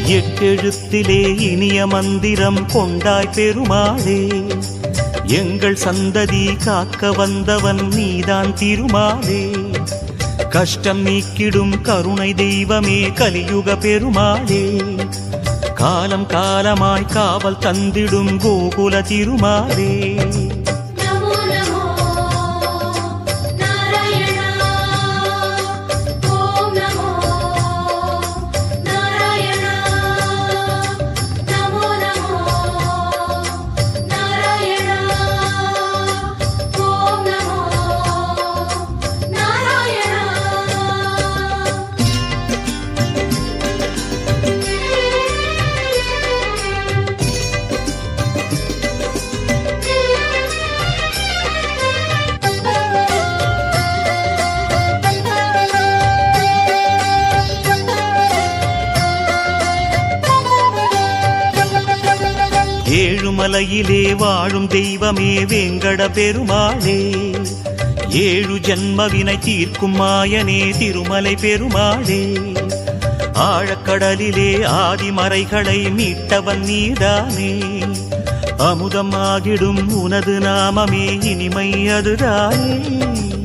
எட்டெழுத்திலே இனிய மந்திரம் கொண்டாய் பெருமாளே, எங்கள் சந்ததி காக்க வந்தவன் நீதான் திருமாலே. கஷ்டம் நீக்கிடும் கருணை தெய்வமே கலியுக பெருமாளே, காலம் காலமாய் காவல் தந்திடும் கோகுல திருமாலே. ஏழுமலையிலே வாழும் தெய்வமே வேங்கட பெருமாளே, ஏழு ஜன்மவினை தீர்க்கும் மாயனே திருமலை பெருமாளே. ஆழக்கடலிலே ஆதிமறைகளை மீட்டவன் நீதானே, அமுதமாகிடும் உனது நாமமே இனிமை அதுதானே.